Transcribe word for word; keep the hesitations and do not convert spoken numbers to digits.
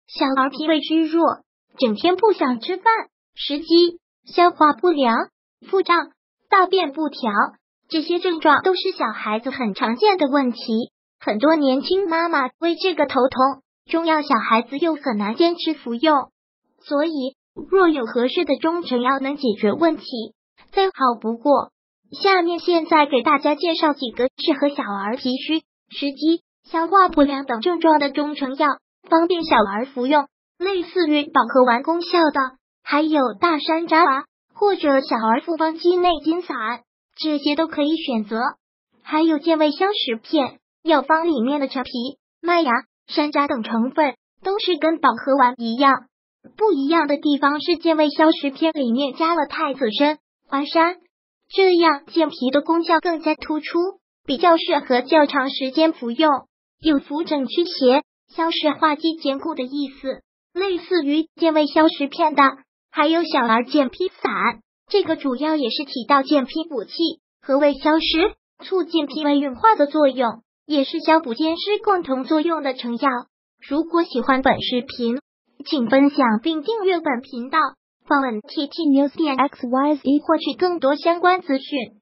小儿脾胃虚弱，整天不想吃饭，食积、消化不良、腹胀、大便不调，这些症状都是小孩子很常见的问题。很多年轻妈妈为这个头痛，中药小孩子又很难坚持服用，所以若有合适的中成药能解决问题，再好不过。下面现在给大家介绍几个适合小儿脾虚、食积、消化不良等症状的中成药，方便小儿服用。类似于保和丸功效的，还有大山楂丸或者小儿复方鸡内金散，这些都可以选择。还有健胃消食片，药方里面的陈皮、麦芽、山楂等成分都是跟保和丸一样，不一样的地方是健胃消食片里面加了太子参、淮山，这样健脾的功效更加突出，比较适合较长时间服用，有扶正祛邪、消食化积兼顾的意思。类似于健胃消食片的还有小儿健脾散，这个主要也是起到健脾补气、和胃消食、促进脾胃运化的作用，也是消补兼施共同作用的成药。如果喜欢本视频，请分享并订阅本频道，访问 T T News 点 X Y Z 获取更多相关资讯。